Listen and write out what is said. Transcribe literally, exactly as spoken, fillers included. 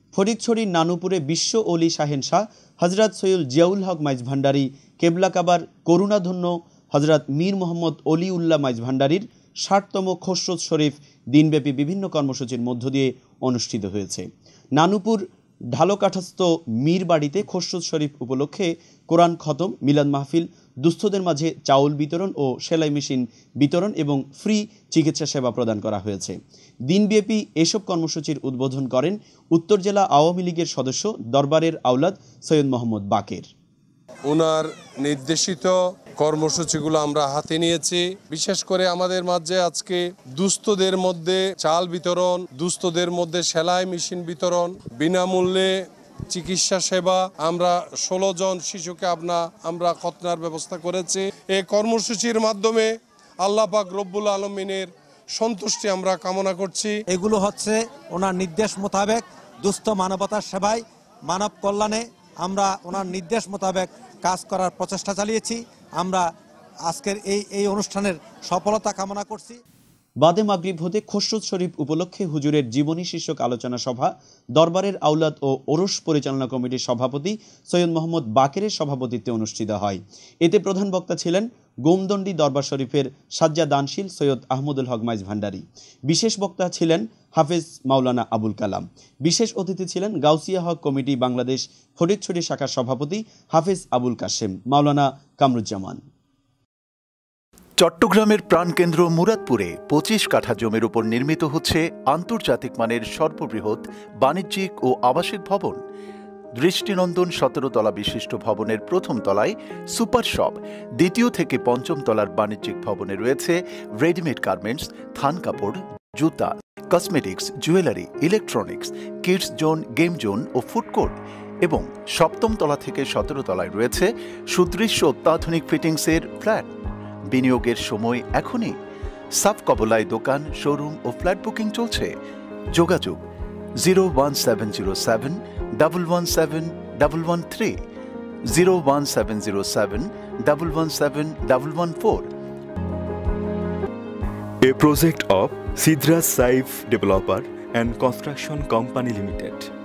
ফটিকছড়ির নানুপুরে বিশ্ব ওলি শাহেন শাহ হজরত সৈয়দ জিয়াউল হক মাইজ ভান্ডারী কেবলা কাবার করুণাধন্য হজরত মীর মোহাম্মদ অলিউল্লাহ মাইজ ভান্ডারীর ষাটতম খসরত শরীফ দিনব্যাপী বিভিন্ন কর্মসূচির মধ্য দিয়ে অনুষ্ঠিত হয়েছে। নানুপুর ঢালকাঠস্থ মীর বাড়িতে খসরত শরীফ উপলক্ষে কোরআন খতম, মিলাদ মাহফিল, দুস্থদের মাঝে চাউল বিতরণ ও সেলাই মেশিন বিতরণ এবং ফ্রি চিকিৎসা সেবা প্রদান করা হয়েছে। দিনব্যাপী এসব কর্মসূচির উদ্বোধন করেন উত্তর জেলা আওয়ামী লীগের সদস্য দরবারের আওলাদ সৈয়দ মোহাম্মদ বাকের। ওনার নির্দেশিত কর্মসূচিগুলো আমরা হাতে নিয়েছি। বিশেষ করে আমাদের মাঝে আজকে দুস্থদের মধ্যে চাল বিতরণ, দুস্থদের মধ্যে সেলাই মেশিন বিতরণ, বিনামূল্যে চিকিৎসা সেবা। আমরা ষোলো জন শিশুকে আপনা আমরা খতনার ব্যবস্থা করেছি। এই কর্মসূচির মাধ্যমে আল্লাহ পাক রব্বুল আলমিনের সন্তুষ্টি আমরা কামনা করছি। এগুলো হচ্ছে ওনার নির্দেশ মোতাবেক দুস্থ মানবতার সেবায়, মানব কল্যাণে আমরা ওনার নির্দেশ মোতাবেক কাজ করার প্রচেষ্টা চালিয়েছি। আমরা আজকের এই এই অনুষ্ঠানের সফলতা কামনা করছি। বাদে মাগরিব হতে খসরত শরীফ উপলক্ষে হুজুরের জীবনী শীর্ষক আলোচনা সভা দরবারের আওলাদ ও ওরস পরিচালনা কমিটির সভাপতি সৈয়দ মোহাম্মদ বাকেরের সভাপতিত্বে অনুষ্ঠিত হয়। এতে প্রধান বক্তা ছিলেন গোমদণ্ডী দরবার শরীফের সাজ্জা দানশীল সৈয়দ আহমদুল হক মাইজ ভান্ডারী। বিশেষ বক্তা ছিলেন হাফেজ মাওলানা আবুল কালাম। বিশেষ অতিথি ছিলেন গাউসিয়া হক কমিটি বাংলাদেশ ফটিকছড়ি শাখার সভাপতি হাফেজ আবুল কাশেম, মাওলানা কামরুজ্জামান। চট্টগ্রামের প্রাণকেন্দ্র মুরাদপুরে পঁচিশ কাঠা জমির উপর নির্মিত হচ্ছে আন্তর্জাতিক মানের সর্ববৃহৎ বাণিজ্যিক ও আবাসিক ভবন। দৃষ্টিনন্দন সতেরো তলা বিশিষ্ট ভবনের প্রথম তলায় সুপার শপ, দ্বিতীয় থেকে পঞ্চম তলার বাণিজ্যিক ভবনে রয়েছে রেডিমেড গার্মেন্টস, থান কাপড়, জুতা, cosmetics, jewellery, electronics, kids zone, game zone ও ফুড কোর্ট এবং সপ্তম তলা থেকে সতেরো তলায় রয়েছে সুদৃশ্য অত্যাধুনিক ফিটিংসের ফ্ল্যাট। বিনিয়োগের সময় এখনই। সাব কবলায় দোকান, শোরুম ও ফ্ল্যাট বুকিং চলছে। যোগাযোগ zero one seven zero seven double one seven double one three, zero one seven zero seven double one seven double one four. A project of Sidra Saif Developer and Construction Company Limited.